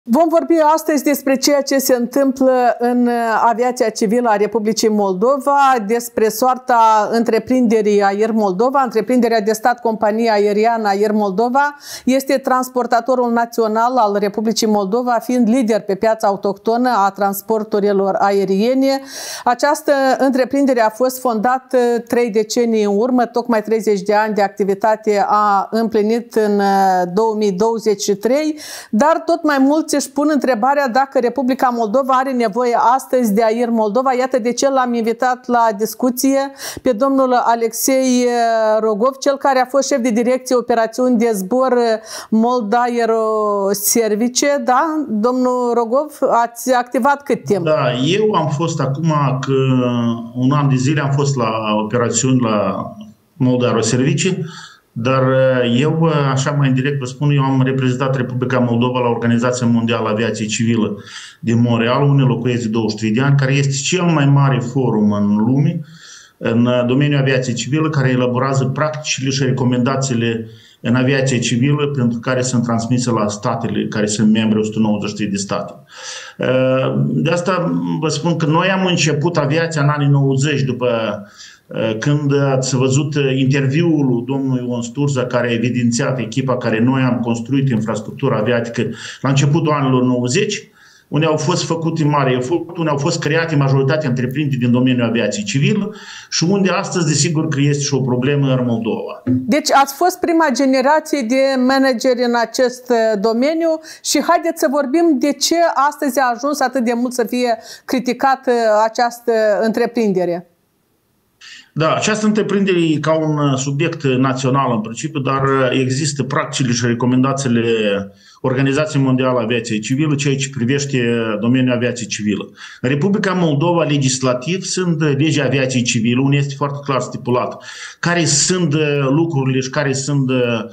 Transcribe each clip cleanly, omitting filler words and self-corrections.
Vom vorbi astăzi despre ceea ce se întâmplă în aviația civilă a Republicii Moldova, despre soarta întreprinderii Air Moldova. Întreprinderea de stat, compania aeriană Air Moldova, este transportatorul național al Republicii Moldova, fiind lider pe piața autohtonă a transporturilor aeriene. Această întreprindere a fost fondată 3 decenii în urmă, tocmai 30 de ani de activitate a împlinit în 2023, dar tot mai mult își pun întrebarea dacă Republica Moldova are nevoie astăzi de Air Moldova. Iată de ce l-am invitat la discuție pe domnul Alexei Rogov, cel care a fost șef de direcție operațiuni de zbor Moldaeroservice. Da, domnul Rogov, ați activat cât timp? Da, eu am fost acum un an de zile, am fost la operațiuni la Moldaeroservice. Dar eu, așa mai indirect vă spun, eu am reprezentat Republica Moldova la Organizația Mondială a Aviației Civile din Montreal, unde locuiesc de 23 de ani, care este cel mai mare forum în lume în domeniul aviației civile, care elaborează practicile și recomendațiile în aviație civilă, pentru care sunt transmise la statele care sunt membri, 193 de state. De asta vă spun că noi am început aviația în anii 90, după când ați văzut interviul domnului Ion Sturza, care a evidențiat echipa care noi am construit infrastructura aviatică la începutul anilor 90, unde au fost făcute mari eforturi, unde au fost create majoritatea întreprinderi din domeniul aviației civile și unde astăzi, desigur, că este și o problemă în Moldova. Deci ați fost prima generație de manageri în acest domeniu și haideți să vorbim de ce astăzi a ajuns atât de mult să fie criticată această întreprindere. Da, această întreprindere e ca un subiect național în principiu, dar există practicile și recomendațiile Organizației Mondiale a Aviației Civile, ceea ce privește domeniul aviației civile. În Republica Moldova, legislativ, sunt legea aviației civile, unde este foarte clar stipulat care sunt lucrurile și care sunt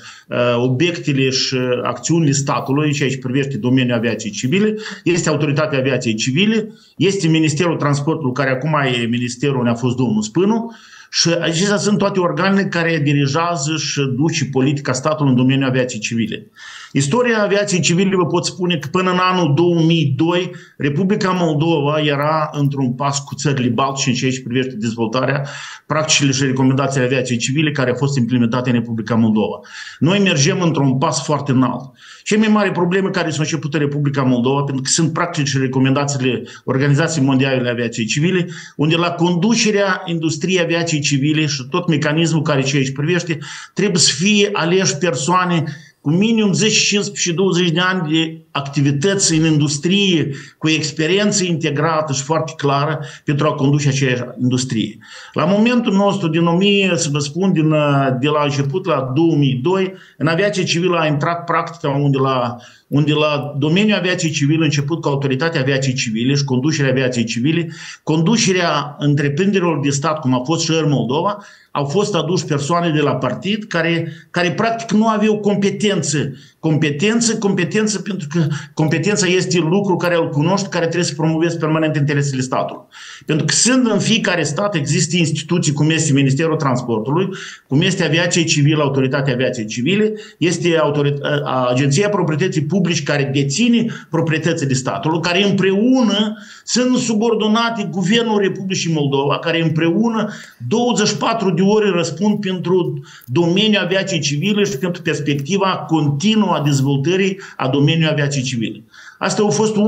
obiectele și acțiunile statului, ceea ce privește domeniul aviației civile. Este Autoritatea Aviației Civile, este Ministerul Transportului, care acum e ministerul unde a fost domnul Spânu, și acestea sunt toate organele care dirigează și duce politica statului în domeniul aviației civile. Istoria aviației civile vă pot spune că până în anul 2002 Republica Moldova era într-un pas cu țările baltice în ceea ce privește dezvoltarea practicile și recomendațiile aviației civile care au fost implementate în Republica Moldova. Noi mergem într-un pas foarte înalt. Cele mai mari probleme care s-au început în Republica Moldova, pentru că sunt practici și recomendațiile Organizației Mondiale a Aviației Civile, unde la conducerea industriei aviației civile și tot mecanismul care ce aici privește, trebuie să fie aleși persoane cu minim 10, 15 și 20 de ani de activități în industrie, cu experiență integrată și foarte clară pentru a conduce acea industrie. La momentul nostru, să vă spun, de la început, la 2002, în aviație civilă a intrat practica unde la domeniul aviației civile a început cu Autoritatea Aviației Civile și conducerea aviației civile, conducerea întreprinderilor de stat, cum a fost și Air Moldova, au fost aduși persoane de la partid care practic nu aveau competență. Competență pentru că competența este lucru care îl cunoști, care trebuie să promovezi permanent interesele statului. Pentru că sunt în fiecare stat există instituții cum este Ministerul Transportului, cum este Aviația Civilă, Autoritatea Aviației Civile, este Agenția Proprietății Publice care deține proprietățile statului, care împreună sunt subordonate Guvernul Republicii Moldova, care împreună 24 de ore răspund pentru domeniul aviației civile și pentru perspectiva continuă a dezvoltării a domeniului aviației civile. Asta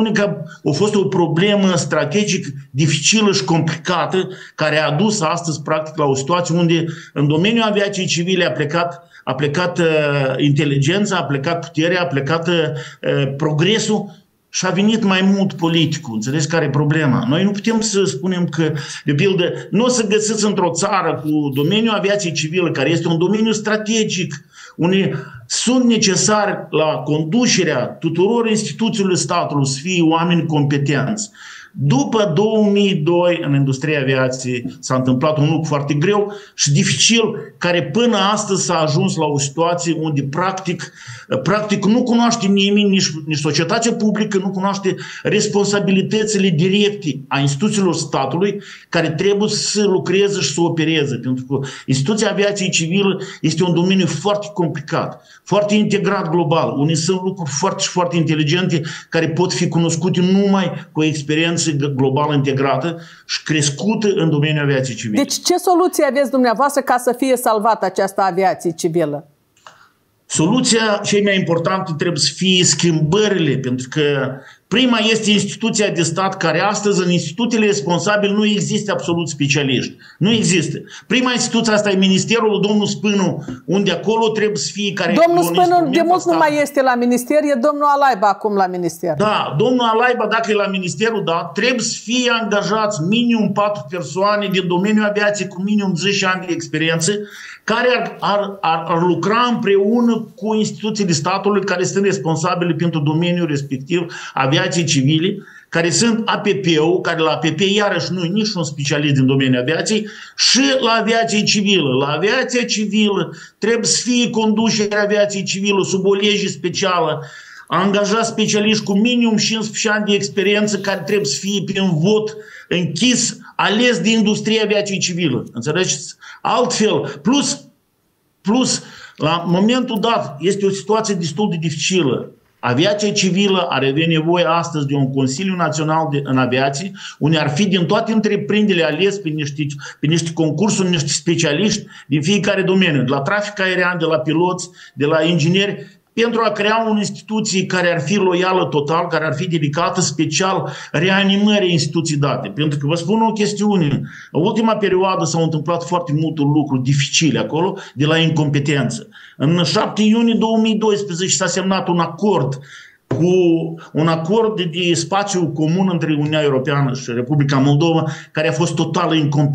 a fost o problemă strategic dificilă și complicată care a dus astăzi practic la o situație unde în domeniul aviației civile a plecat inteligența, a plecat puterea, a plecat progresul și a venit mai mult politicul. Înțelegeți care e problema? Noi nu putem să spunem că, de pildă, nu o să găsiți într-o țară cu domeniul aviației civile, care este un domeniu strategic, unde sunt necesari la conducerea tuturor instituțiilor statului să fie oameni competenți. După 2002, în industria aviației, s-a întâmplat un lucru foarte greu și dificil, care până astăzi s-a ajuns la o situație unde practic nu cunoaște nimeni, nici societatea publică, nu cunoaște responsabilitățile directe a instituțiilor statului care trebuie să lucreze și să opereze. Pentru că instituția aviației civile este un domeniu foarte complicat, foarte integrat global, unde sunt lucruri foarte inteligente care pot fi cunoscute numai cu o experiență globală integrată și crescută în domeniul aviației civile. Deci ce soluție aveți dumneavoastră ca să fie salvată această aviație civilă? Soluția cea mai importantă trebuie să fie schimbările, pentru că prima este instituția de stat, care astăzi în instituțiile responsabile nu există absolut specialiști. Nu există. Prima instituție asta e Ministerul, domnul Spânu, unde acolo trebuie să fie... Domnul Spânu de mult nu mai este la minister, e domnul Alaiba acum la minister. Da, domnul Alaiba, dacă e la ministerul, da, trebuie să fie angajați minim 4 persoane din domeniul aviației cu minim 10 ani de experiență, care ar lucra împreună cu instituțiile statului care sunt responsabile pentru domeniul respectiv aviației civile, care sunt APP-ul, care la APP iarăși nu e niciun specialist din domeniul aviației, și la aviație civilă. La aviația civilă trebuie să fie conducerea aviației civile sub o lege specială, angajați specialiști cu minim 15 ani de experiență, care trebuie să fie prin vot închis, ales de industria aviației civile. Înțelegeți? Altfel, plus, la momentul dat, este o situație destul de dificilă. Aviația civilă are avea nevoie astăzi de un Consiliu Național în Aviație, unde ar fi din toate întreprinderile ales pe niște concursuri, niște specialiști din fiecare domeniu, de la trafic aerian, de la piloți, de la ingineri, pentru a crea o instituție care ar fi loială total, care ar fi dedicată special reanimării instituții date. Pentru că vă spun o chestiune, în ultima perioadă s-au întâmplat foarte multe lucruri dificile acolo, de la incompetență. În 7 iunie 2012 s-a semnat un acord de spațiu comun între Uniunea Europeană și Republica Moldova, care a fost total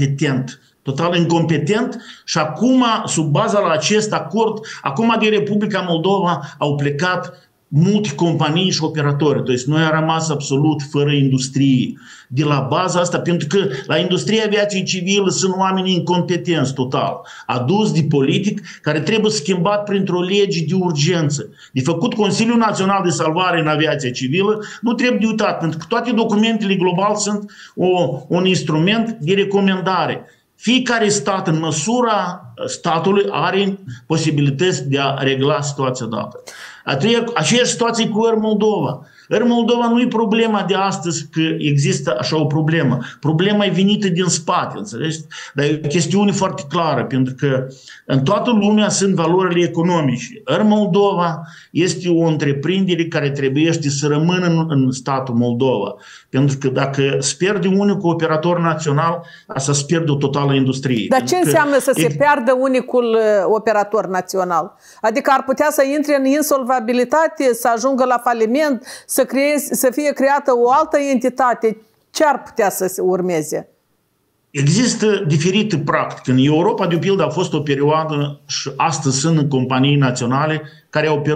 incompetent și acum, sub baza la acest acord, acum din Republica Moldova au plecat multe companii și operatori. Deci noi am rămas absolut fără industrie. De la baza asta, pentru că la industria aviației civile sunt oameni incompetenți total, adus de politic, care trebuie schimbat printr-o lege de urgență. De făcut Consiliul Național de Salvare în Aviația Civilă nu trebuie de uitat, pentru că toate documentele globale sunt un instrument de recomandare. Fiecare stat, în măsura statului, are posibilități de a regla situația dată. Aceeași situație cu Air Moldova. Air Moldova nu e problema de astăzi că există așa o problemă. Problema e venită din spate, înțelegi? Dar e o chestiune foarte clară, pentru că în toată lumea sunt valorile economice. Air Moldova este o întreprindere care trebuie să rămână în statul Moldova. Pentru că dacă se pierde unicul operator național, asta se pierde o totală industrie. Dar ce înseamnă să se piardă unicul operator național? Adică ar putea să intre în insolvabilitate, să ajungă la faliment, să fie creată o altă entitate. Ce ar putea să se urmeze? Există diferite practici. În Europa, de pildă, a fost o perioadă și astăzi sunt companii naționale care au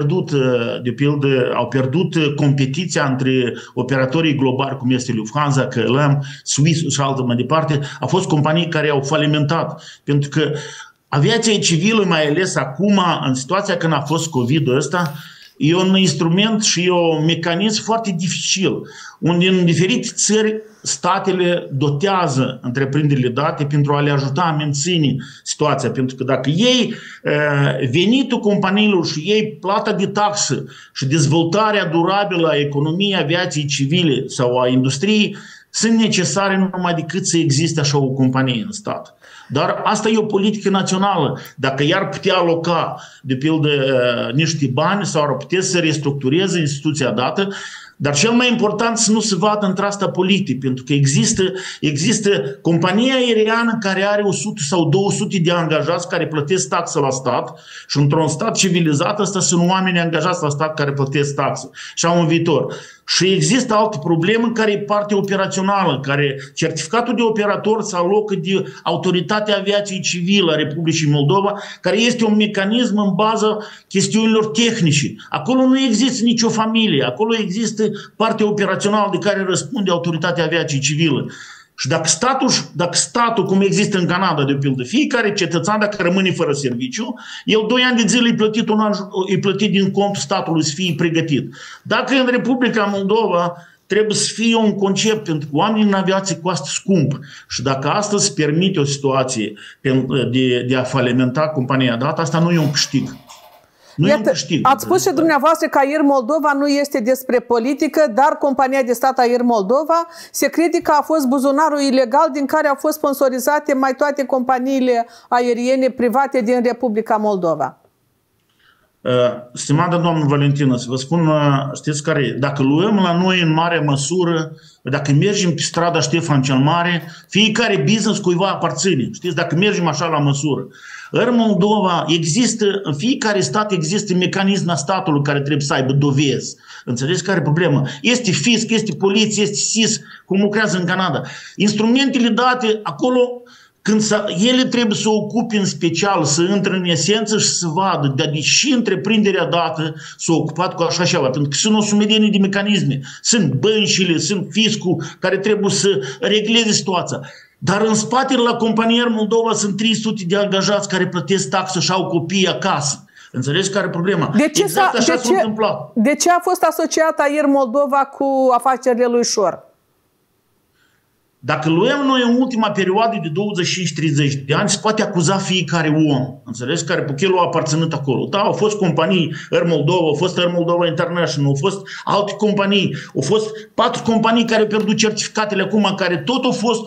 pierdut competiția între operatorii globali, cum este Lufthansa, KLM, Swiss și altă mai departe. Au fost companii care au falimentat. Pentru că aviația civilă, mai ales acum, în situația când a fost COVID-ul ăsta, e un instrument și e un mecanism foarte dificil, unde în diferite țări statele dotează întreprinderile date pentru a le ajuta a menține situația. Pentru că dacă ei venitul companiilor și ei plata de taxă și dezvoltarea durabilă a economiei aviației civile sau a industriei sunt necesare numai decât să existe așa o companie în stat. Dar asta e o politică națională. Dacă i-ar putea aloca, de pildă, niște bani sau ar putea să restructureze instituția dată, dar cel mai important să nu se vadă într-asta politic, pentru că există compania aeriană care are 100 sau 200 de angajați care plătesc taxă la stat și într-un stat civilizat ăsta sunt oameni angajați la stat care plătesc taxă și au un viitor. Și există alte probleme în care e partea operațională, care certificatul de operator se alocă de Autoritatea Aviației Civile a Republicii Moldova, care este un mecanism în baza chestiunilor tehnice. Acolo nu există nicio familie, acolo există partea operațională de care răspunde Autoritatea Aviației Civile. Și dacă statul, cum există în Canada, de pildă, fiecare cetățean, dacă rămâne fără serviciu, el 2 ani de zile e plătit din contul statului să fie pregătit. Dacă în Republica Moldova trebuie să fie un concept pentru că oamenii în aviație costă scump și dacă astăzi se permite o situație de a falimenta compania dată, asta nu e un câștig. Iată, ați spus și dumneavoastră că Air Moldova nu este despre politică, dar compania de stat Air Moldova se crede că a fost buzunarul ilegal din care au fost sponsorizate mai toate companiile aeriene private din Republica Moldova. Stimată doamnă Valentina, să vă spun, știți care e? Dacă luăm la noi în mare măsură, dacă mergem pe strada Ștefan cel Mare, fiecare business cuiva aparține. Știți, dacă mergem așa la măsură. În Moldova există, în fiecare stat există mecanismul statului care trebuie să aibă dovezi. Înțelegeți care e problema? Este fisc, este poliție, este SIS, cum lucrează în Canada. Instrumentele date acolo, când ele trebuie să ocupe în special, să intre în esență și să vadă, dar deși întreprinderea dată s-a ocupat cu așa ceva, pentru că sunt o sumedenie de mecanisme, sunt băncile, sunt fiscul care trebuie să regleze situația. Dar în spatele la compania Air Moldova sunt 300 de angajați care plătesc taxă și au copii acasă. Înțelegeți care e problema? De ce a fost asociată Air Moldova cu afacerile lui Șor? Dacă luăm noi în ultima perioadă de 25-30 de ani, se poate acuza fiecare om. Înțelegeți? Care el a aparținut acolo. Da, au fost companii Air Moldova, au fost Air Moldova International, au fost alte companii, au fost 4 companii care au pierdut certificatele acum, care tot au fost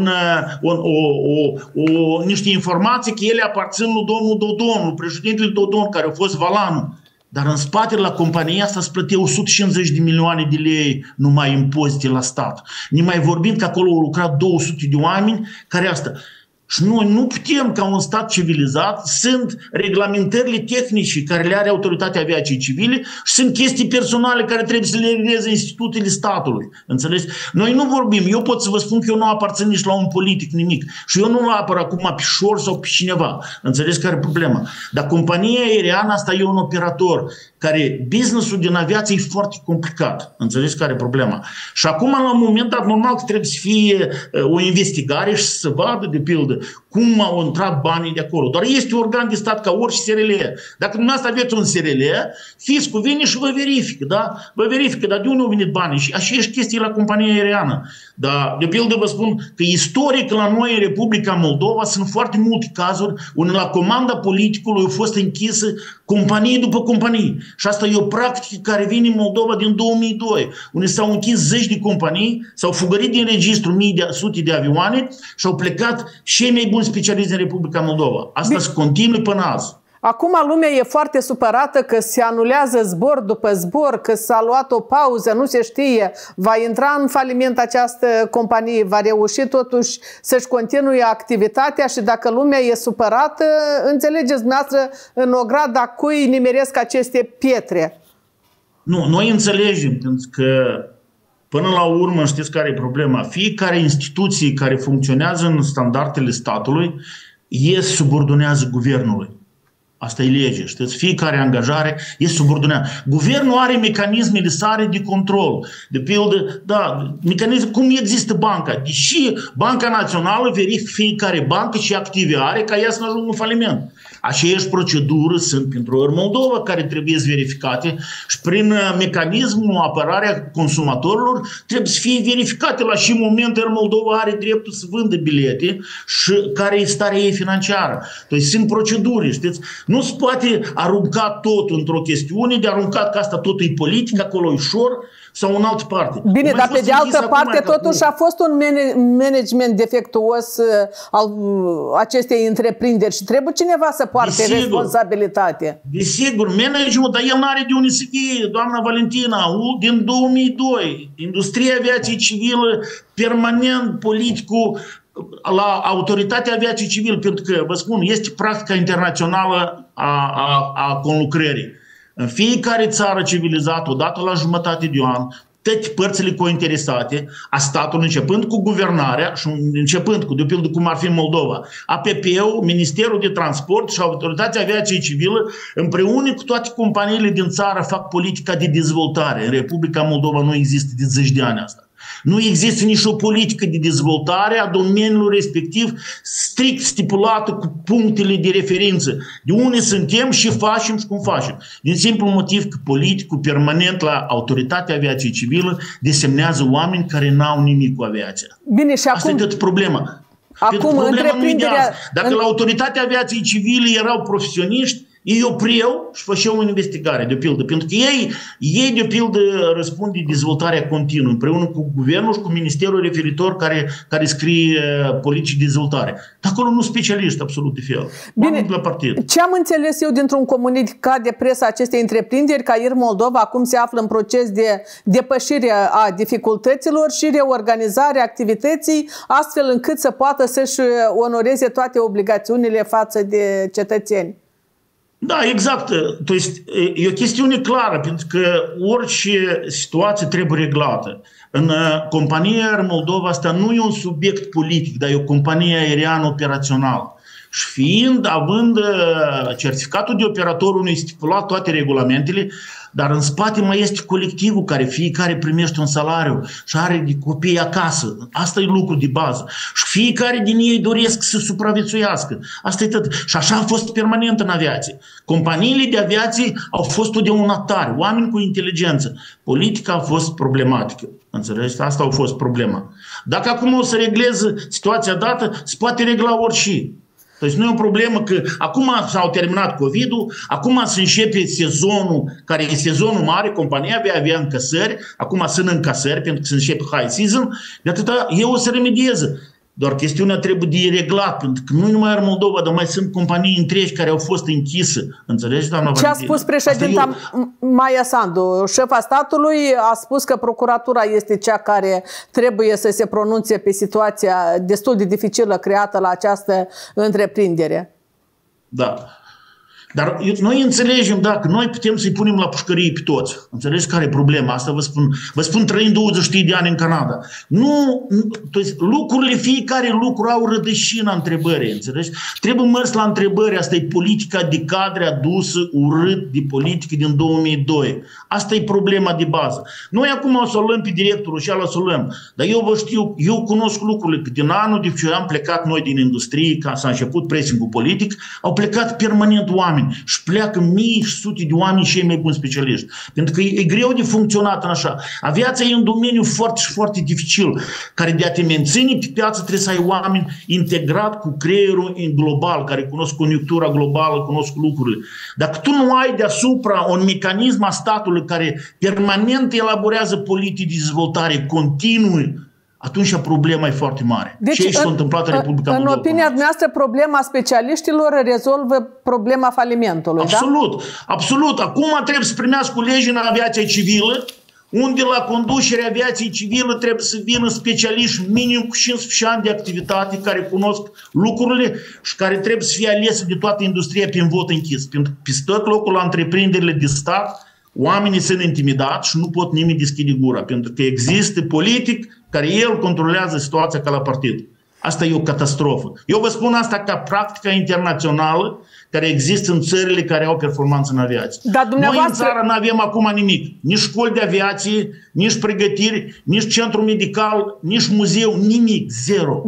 niște informații că ele aparțin lui domnul Dodon, lui președintele Dodon, care a fost Valanu. Dar în spatele la compania asta se plătea 150 de milioane de lei numai impozite la stat. Nimai vorbind că acolo au lucrat 200 de oameni care asta. Și noi nu putem, ca un stat civilizat, sunt reglementările tehnice care le are Autoritatea Aviației Civile și sunt chestii personale care trebuie să le regleze instituțiile statului. Înțelegeți? Noi nu vorbim. Eu pot să vă spun că eu nu aparțin nici la un politic, nimic. Și eu nu apăr acum pe Șor sau pe cineva. Înțelegeți care e problema? Dar compania aeriană asta e un operator care business-ul din aviație e foarte complicat. Înțelegeți care e problema? Și acum, la un moment dat, normal că trebuie să fie o investigare și să se vadă, de pildă, cum au intrat banii de acolo. Doar este organ de stat ca orice SRL. Dacă dumneavoastră aveți un SRL, fiscul vine și vă verifică, da? Vă verifică, dar de unde au venit banii? Și așa e chestia la compania aeriană. Dar, de pildă, vă spun că istoric la noi în Republica Moldova sunt foarte multe cazuri unde la comanda politicului au fost închisă companie după companie. Și asta e o practică care vine în Moldova din 2002, unde s-au închis zeci de companii, s-au fugărit din registru sute de avioane și au plecat cei mai buni specialiști în Republica Moldova. Asta se continuă până azi. Acum lumea e foarte supărată că se anulează zbor după zbor, că s-a luat o pauză, nu se știe, va intra în faliment această companie, va reuși totuși să-și continue activitatea și dacă lumea e supărată, înțelegeți dumneavoastră în ograda cui nimeresc aceste pietre. Nu, noi înțelegem, pentru că până la urmă știți care e problema. Fiecare instituție care funcționează în standardele statului subordonează guvernului. Asta e lege, știți? Fiecare angajare este subordonat. Guvernul are mecanismele sale de control. De pildă, da, mecanism cum există banca. Deși Banca Națională verifică fiecare bancă și active are ca ea să nu ajungă în faliment. Aceeași procedură sunt pentru Air Moldova care trebuie verificate și prin mecanismul apărarea consumatorilor trebuie să fie verificate la ce moment Air Moldova are dreptul să vândă bilete și care e starea ei financiară. Deci sunt proceduri, știți? Nu se poate arunca tot într-o chestiune, de aruncat că asta totul e politic, acolo e ușor, sau în altă parte. Bine, dar pe de altă parte totuși a fost un management defectuos al acestei întreprinderi și trebuie cineva să poarte responsabilitate. Desigur, managementul, dar el nu are de unde să fie, doamna Valentina, din 2002, industria aviației civile, permanent politicul la Autoritatea Aviației Civile, pentru că, vă spun, este practica internațională a conlucrării. În fiecare țară civilizată, odată la jumătate de an, toate părțile cointeresate a statului, începând cu guvernarea și începând cu, de pildă, cum ar fi Moldova, APP-ul, Ministerul de Transport și Autoritatea Aviației Civile, împreună cu toate companiile din țară, fac politica de dezvoltare. În Republica Moldova nu există de 10 de ani asta. Nu există nici o politică de dezvoltare a domeniului respectiv strict stipulată cu punctele de referință. De unde suntem și facem și cum facem. Din simplu motiv că politicul permanent la Autoritatea Aviației Civile desemnează oameni care n-au nimic cu aviația. Bine, și asta acum... e tot problema. Acum, întreprinderea... Dacă la Autoritatea Aviației Civile erau profesioniști, ei opreau și făceau o investigare, de pildă. Pentru că ei de pildă, răspund de dezvoltarea continuă, împreună cu guvernul și cu ministerul referitor care scrie politici de dezvoltare. Dar acolo nu specialiști absolut de fel. Bine, la partid. Ce am înțeles eu dintr-un comunicat de presă acestei întreprinderi, că Air Moldova acum se află în proces de depășire a dificultăților și reorganizare activității, astfel încât să poată să-și onoreze toate obligațiunile față de cetățeni. Da, exact. E o chestiune clară, pentru că orice situație trebuie reglată. În compania Air Moldova asta nu e un subiect politic, dar e o companie aeriană operațională. Și având certificatul de operator unui stipulat toate regulamentele, dar în spate mai este colectivul care fiecare primește un salariu și are de copii acasă. Asta e lucru de bază. Și fiecare din ei doresc să supraviețuiască. Asta e tot. Și așa a fost permanent în aviație. Companiile de aviație au fost totdeauna tari, oameni cu inteligență. Politica a fost problematică. Înțelegi? Asta a fost problema. Dacă acum o să regleze situația dată, se poate regla orice. Deci nu e o problemă că acum s-au terminat COVID-ul, acum se începe sezonul, care e sezonul mare, compania va avea încasări, acum sunt încasări pentru că se începe high season, de atâta eu o să remedieze. Doar chestiunea trebuie de reglat, pentru că nu numai Air Moldova, dar mai sunt companii întregi care au fost închise. Înțelegi, doamna Valentina? Ce a spus președinta Maia Sandu? Șefa statului a spus că procuratura este cea care trebuie să se pronunțe pe situația destul de dificilă creată la această întreprindere. Da. Dar noi înțelegem, dacă noi putem să-i punem la pușcărie pe toți. Înțelegi care e problema? Asta vă spun trăind 20 de ani în Canada. Lucrurile, fiecare lucru au rădășina întrebării. Înțelegi? Trebuie mers la întrebări. Asta e politica de cadre adusă urât de politică din 2002. Asta e problema de bază. Noi acum o să o luăm pe directorul și o să o luăm. Dar eu vă știu, eu cunosc lucrurile. Că din anul de ce am plecat noi din industrie, ca s-a început pressing-ul politic, au plecat permanent oameni. Și pleacă mii și sute de oameni și cei mai buni specialiști. Pentru că e greu de funcționat în așa. Aviația e un domeniu foarte și foarte dificil, care de a te menține pe piață trebuie să ai oameni integrat cu creierul global, care cunosc conjunctura globală, cunosc lucrurile. Dacă tu nu ai deasupra un mecanism a statului care permanent elaborează politici de dezvoltare continuu, atunci problema e foarte mare. Deci, ce s-a întâmplat în Republica Moldova? În opinia noastră, problema specialiștilor rezolvă problema falimentului, absolut, da? Absolut. Acum trebuie să primească legi în aviația civilă, unde la conducerea aviației civile trebuie să vină specialiști minim cu 15 ani de activitate care cunosc lucrurile și care trebuie să fie alese de toată industria prin vot închis. Pentru că pe tot locul la întreprinderile de stat, oamenii sunt intimidați și nu pot nimeni deschide gura, pentru că există politic care el controlează situația ca la partid. Asta e o catastrofă. Eu vă spun asta ca practica internațională care există în țările care au performanță în aviație. Noi în țară nu avem acum nimic. Nici școli de aviație, nici pregătiri, nici centru medical, nici muzeu, nimic. Zero.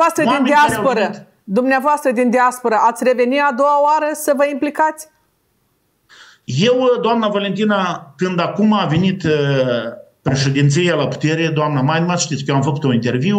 Dumneavoastră din diasporă, ați revenit a doua oară să vă implicați? Eu, doamna Valentina, când acum a venit președinția la putere, doamna Mainmas, știți că eu am făcut un interviu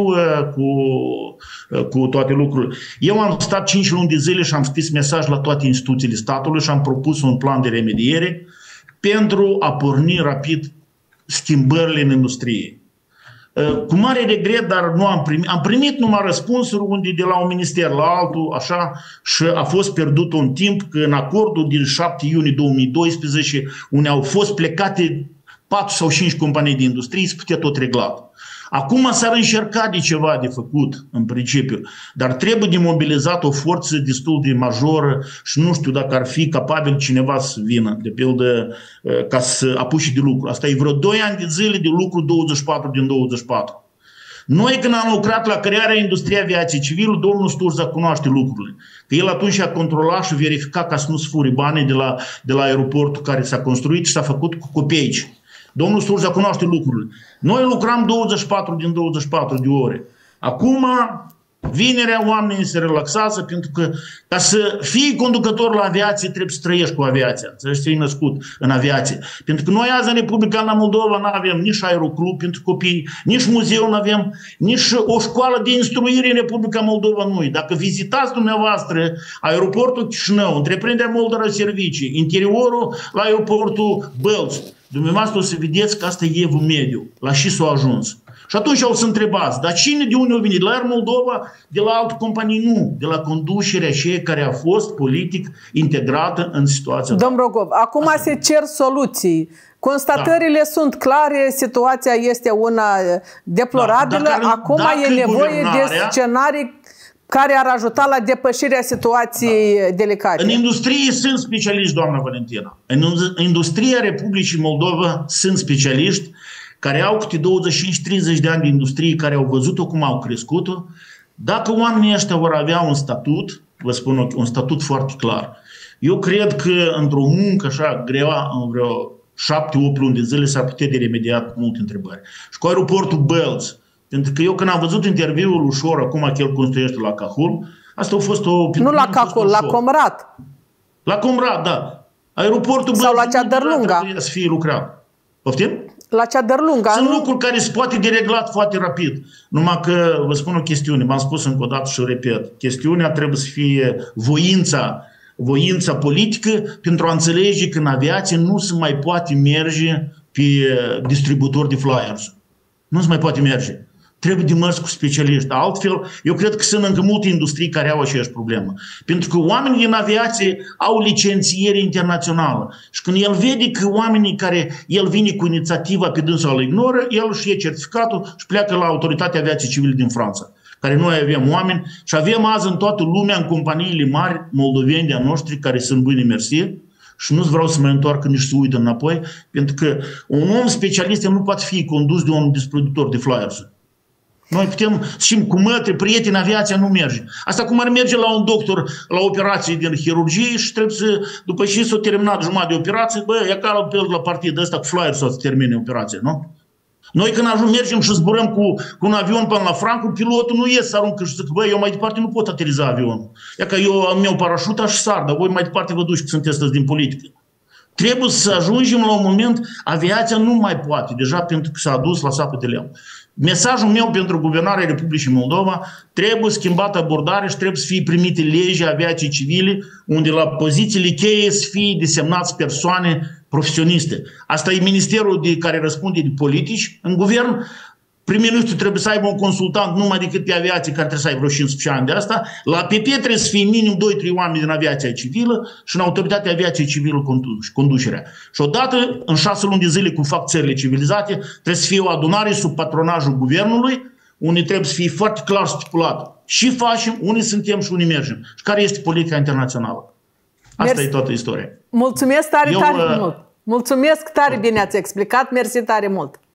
cu toate lucrurile. Eu am stat 5 luni de zile și am scris mesaj la toate instituțiile statului și am propus un plan de remediere pentru a porni rapid schimbările în industrie. Cu mare regret, dar nu am primit. Am primit numai răspunsuri unde de la un minister la altul, așa, și a fost pierdut un timp că în acordul din 7 iunie 2012, unde au fost plecate 4 sau 5 companii de industrie, se putea tot reglat. Acum s-ar încerca de ceva de făcut, în principiu, dar trebuie de mobilizat o forță destul de majoră și nu știu dacă ar fi capabil cineva să vină, de pildă, ca să apuce de lucru. Asta e vreo 2 ani de zile de lucru 24 din 24. Noi când am lucrat la crearea industriei aviației civile, domnul Sturza cunoaște lucrurile. Că el atunci a controlat și verificat ca să nu se fure banii de la aeroportul care s-a construit și s-a făcut cu copeici. Domnul Sturza cunoaște lucrurile. Noi lucram 24 din 24 de ore. Acum, vinerea, oamenii se relaxează pentru că ca să fii conducător la aviație trebuie să trăiești cu aviația, să fii născut în aviație. Pentru că noi azi în Republica Moldova nu avem nici aeroclub pentru copii, nici muzeu nu avem, nici o școală de instruire în Republica Moldova nu. Dacă vizitați dumneavoastră aeroportul Chișinău, întreprinderea Moldova Servicii, interiorul la aeroportul Bălți, dumneavoastră o să vedeți că asta e evul mediu, la și s-a ajuns. Și atunci o să întrebați, dar cine de unde a venit? La Air Moldova, de la altă companie? Nu, de la conducerea aceea care a fost politic integrată în situația. Domnul Rogov, acum se cer soluții. Constatările sunt clare, situația este una deplorabilă, acum e nevoie de scenarii care ar ajuta la depășirea situației delicate. În industrie sunt specialiști, doamna Valentina. În industria Republicii Moldova sunt specialiști care au câte 25-30 de ani de industrie, care au văzut-o cum au crescut-o. Dacă oamenii ăștia vor avea un statut, vă spun un statut foarte clar, eu cred că într-o muncă așa grea, în vreo 7-8 luni de zile, s-ar putea de remediat multe întrebări. Și cu aeroportul Bălți, pentru că eu când am văzut interviul ușor, acum că el construiește la Cahul, asta a fost o... Nu la Cahul, la Comrat. La Comrat, da. Aeroportul Bălți... Sau la Ceadărlunga. Trebuie să fie lucrat. Poftim? La Ceadărlunga. Sunt lucruri care se poate dereglat foarte rapid. Numai că, vă spun o chestiune, m-am spus încă o dată și o repet, chestiunea trebuie să fie voința politică pentru a înțelege că în aviație nu se mai poate merge pe distribuitori de flyers. Nu se mai poate merge. Trebuie de mers cu specialiști. Altfel, eu cred că sunt încă multe industrii care au aceeași problemă. Pentru că oamenii din aviație au licențiere internațională. Și când el vede că oamenii care el vine cu inițiativa pe dânsul îl ignoră, el își ia certificatul și pleacă la Autoritatea Aviației Civile din Franța. Care noi avem oameni și avem azi în toată lumea, în companiile mari moldoveni de-a noștri, care sunt buni mersi. Și nu vreau să mă întoarcă nici să uită înapoi, pentru că un om specialist nu poate fi condus de un distribuitor de flyers. Noi putem să știm cu mătri, prieteni, aviația nu merge. Asta cum ar merge la un doctor la operații din chirurgie și trebuie să, după ce s-a terminat jumătate de operație, bă, ia ca la partidul ăsta cu flyer să termine operația, nu? Noi când mergem și zburăm cu un avion până la Franco, pilotul nu iese să aruncă și zic, bă, eu mai departe nu pot ateriza avionul. Ia că eu am meu parașuta și sar, dar voi mai departe vă duci că sunteți din politică. Trebuie să ajungem la un moment, aviația nu mai poate, deja pentru că s-a dus la sapă de lemn. Mesajul meu pentru guvernarea Republicii Moldova, trebuie schimbată abordare și trebuie să fie primite legea aviației civile, unde la pozițiile cheie să fie desemnați persoane profesioniste. Asta e ministerul care răspunde de politici în guvern. Prim-ministru trebuie să aibă un consultant numai decât pe aviație, care trebuie să aibă vreo 15 ani de asta. La PP trebuie să fie minim 2-3 oameni din aviația civilă și în Autoritatea Aviației Civile conducerea. Și odată, în 6 luni de zile, cum fac țările civilizate, trebuie să fie o adunare sub patronajul guvernului, unde trebuie să fie foarte clar stipulat și facem, unde suntem și unde mergem. Și care este politica internațională. Asta e toată istoria. Mulțumesc tare mult. Mulțumesc tare bine ați explicat. Mersi tare mult.